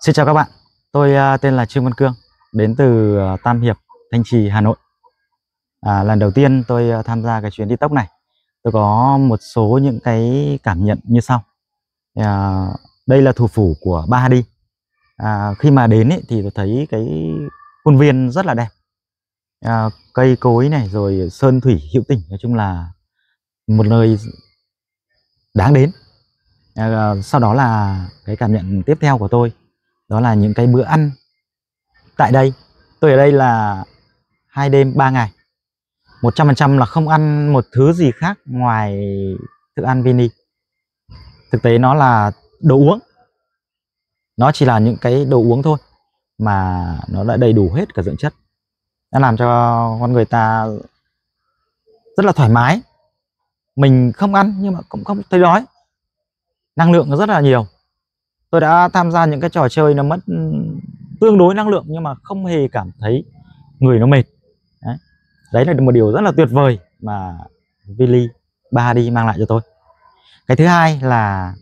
Xin chào các bạn, tôi tên là Trương Văn Cương, đến từ Tam Hiệp, Thanh Trì, Hà Nội. Lần đầu tiên tôi tham gia cái chuyến đi tốc này, tôi có một số những cái cảm nhận như sau. Đây là thủ phủ của Ba Đi. Khi mà đến ý, thì tôi thấy cái khuôn viên rất là đẹp, cây cối này rồi sơn thủy hữu tình, nói chung là một nơi đáng đến. Sau đó là cái cảm nhận tiếp theo của tôi, đó là những cái bữa ăn tại đây. Tôi ở đây là 2 đêm 3 ngày, 100% là không ăn một thứ gì khác ngoài thức ăn Vini. Thực tế nó là đồ uống, nó chỉ là những cái đồ uống thôi mà nó đã đầy đủ hết cả dưỡng chất, nó làm cho con người ta rất là thoải mái. Mình không ăn nhưng mà cũng không thấy đói, năng lượng nó rất là nhiều. Tôi đã tham gia những cái trò chơi nó mất tương đối năng lượng nhưng mà không hề cảm thấy người nó mệt. Đấy là một điều rất là tuyệt vời mà Vili Ba Đi mang lại cho tôi. Cái thứ hai là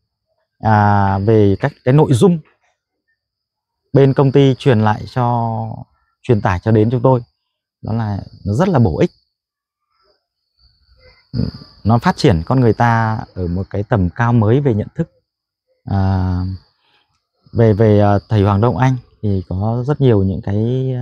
về cái nội dung bên công ty truyền tải cho đến chúng tôi, đó là nó rất là bổ ích. Nó phát triển con người ta ở một cái tầm cao mới về nhận thức. Về thầy Hoàng Đông Anh thì có rất nhiều những cái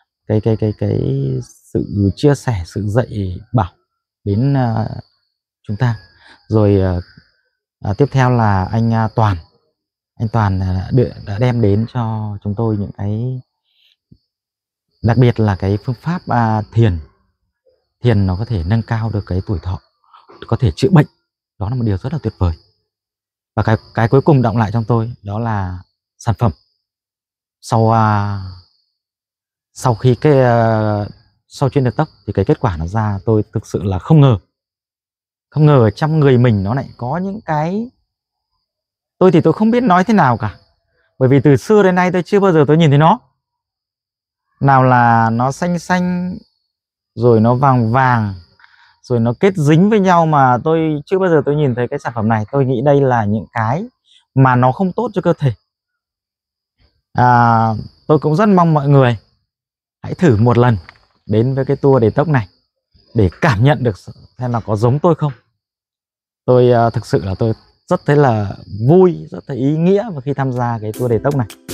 sự chia sẻ, sự dạy bảo đến chúng ta. Rồi tiếp theo là anh Toàn đã đem đến cho chúng tôi những cái, đặc biệt là cái phương pháp thiền nó có thể nâng cao được cái tuổi thọ, có thể chữa bệnh. Đó là một điều rất là tuyệt vời. Và cái cuối cùng động lại trong tôi, đó là sản phẩm. Sau khi sau chuyến đợt tốc thì cái kết quả nó ra, tôi thực sự là không ngờ trong người mình nó lại có những cái, tôi thì tôi không biết nói thế nào cả, bởi vì từ xưa đến nay tôi chưa bao giờ tôi nhìn thấy nó. Nào là nó xanh xanh, rồi nó vàng vàng, rồi nó kết dính với nhau, mà tôi chưa bao giờ tôi nhìn thấy cái sản phẩm này. Tôi nghĩ đây là những cái mà nó không tốt cho cơ thể. Tôi cũng rất mong mọi người hãy thử một lần đến với cái tour detox này để cảm nhận được xem là có giống tôi không. Tôi thực sự là tôi rất thấy là vui, rất thấy ý nghĩa khi tham gia cái tour detox này.